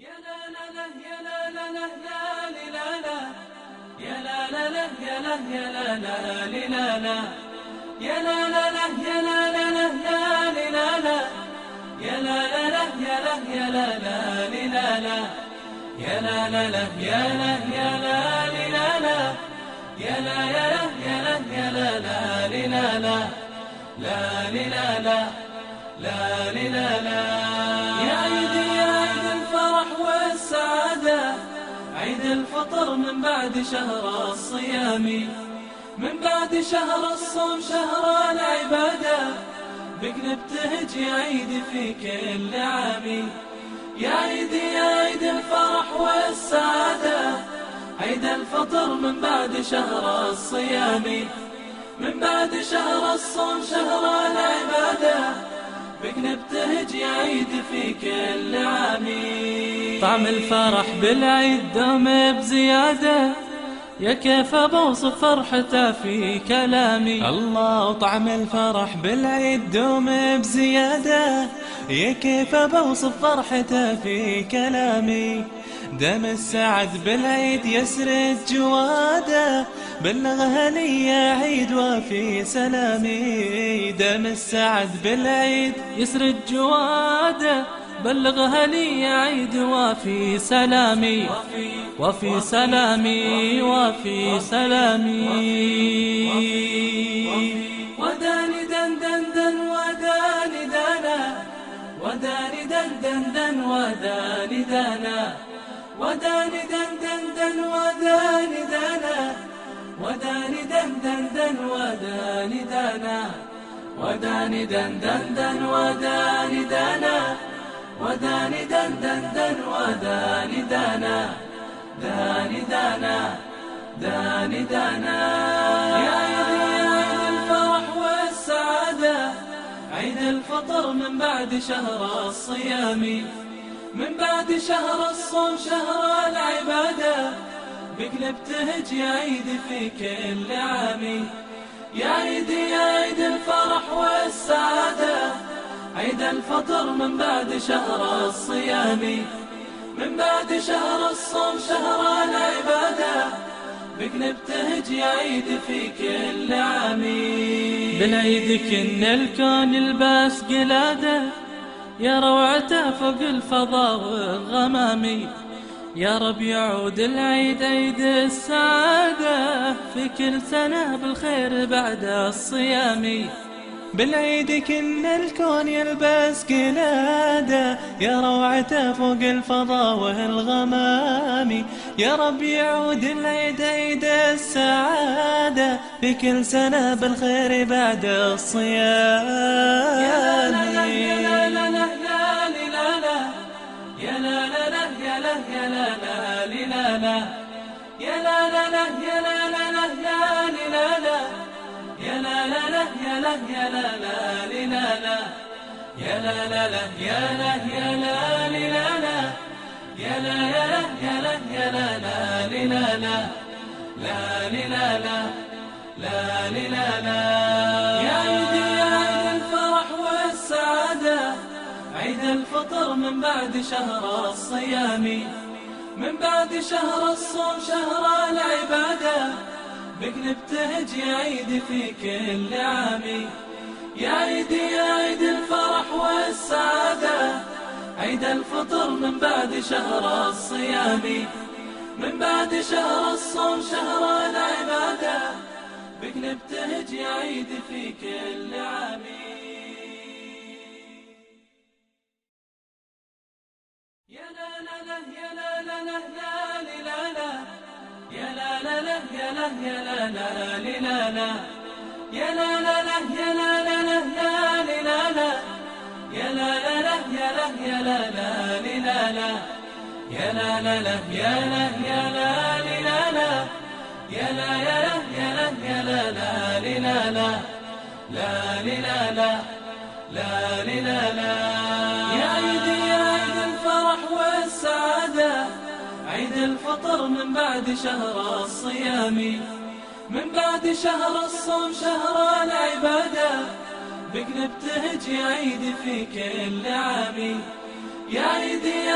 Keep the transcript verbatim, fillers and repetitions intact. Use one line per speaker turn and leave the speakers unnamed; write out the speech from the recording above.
يا لا لا لا يا لا لا لا لا لا لا يا لا لا لا يا لا يا لا لا لا لا يا لا لا لا يا لا لا لا لا لا يا لا لا لا يا لا يا لا لا لا يا لا لا لا يا لا يا لا لا يا لا يا لا يا لا يا لا لا لا لا لا لا لا لا لا يا عيدي يا عيد الفرح والسعادة، عيد الفطر من بعد شهر الصيام، من بعد شهر الصوم شهر العبادة، بك نبتهج يا عيدي في كل عام. يا عيدي يا عيد الفرح والسعادة، عيد الفطر من بعد شهر الصيام، من بعد شهر الصوم شهر العبادة، بك نبتهج يا عيد في كل عام. طعم الفرح بالعيد دوم بزيادة، يا كيف بوصف فرحته في كلامي.
الله طعم الفرح بالعيد دوم بزيادة، يا كيف بوصف فرحته في كلامي. دم السعد بالعيد يسرد جواده، بلغها لي يا عيد وفي سلامي. دم السعد بالعيد
يسرد جواده، بلغها لي يا عيد وفي سلامي، وفي سلامي وفي سلامي. وداني دن دن دن وداني دانا، وداني دن دن دن وداني دانا، وداني دن دن دن وداني دانا، وداني دن دن دن وداني دانا، وداني دن دن دن وداني دانا، وداني دن دن دن وداني دانا، داني دانا داني دانا. يا عيدي يا عيد الفرح والسعادة، عيد الفطر من بعد شهر الصيام، من بعد شهر الصوم شهر العبادة، بك نبتهج يا عيدي في كل عام. يا عيدي يا عيد الفرح والسعادة، عيد الفطر من بعد شهر الصيام، من بعد شهر الصوم شهر العبادة، بك نبتهج يا عيدي في كل عام. بالعيد كن الكون يلبس قلادة، يا روعته فوق الفضاء والغمام. يا رب يعود العيد عيد السعادة، في كل سنة بالخير بعد الصيام.
بالعيد كن الكون يلبس قلادة، يا روعته فوق الفضاء والغمام. يا رب يعود العيد عيد السعادة، في كل سنة بالخير بعد الصيام.
يا لا لا يا لا لا لا لا لا يا لا لا لا يا لا يا لا لا لا يا لا لا لا يا لا لا لا لا يا لا لا لا يا لا يا لا لا يا لا لا لا يا لا يا لا لا يا لا يا لا يا لا يا لا لا لا لا لا لا لا. يا عيدي يا عيد الفرح والسعادة، عيد الفطر من بعد شهر الصيام، من بعد شهر الصوم شهر العبادة، بك نبتهج يا عيدي في كل عام. يا عيدي يا عيد الفرح والسعادة، عيد الفطر من بعد شهر الصيام، من بعد شهر الصوم شهر العبادة، بك نبتهج يا عيدي في كل عام. يا لا لا لا يا لا لا لا لا لا يا لا لا لا يا لا يا لا لا لا يا لا لا لا يا لا لا لا لا يا لا لا لا يا لا يا لا لا يا لا لا لا يا لا يا لا لا يا لا يا لا يا لا يا لا لا لا لا لا لا. يا عيدي يا عيد الفرح والسعادة، عيد الفطر من بعد شهر الصيام، من بعد شهر الصوم شهر العبادة، بك نبتهج يا عيدي في كل عام. يا عيدي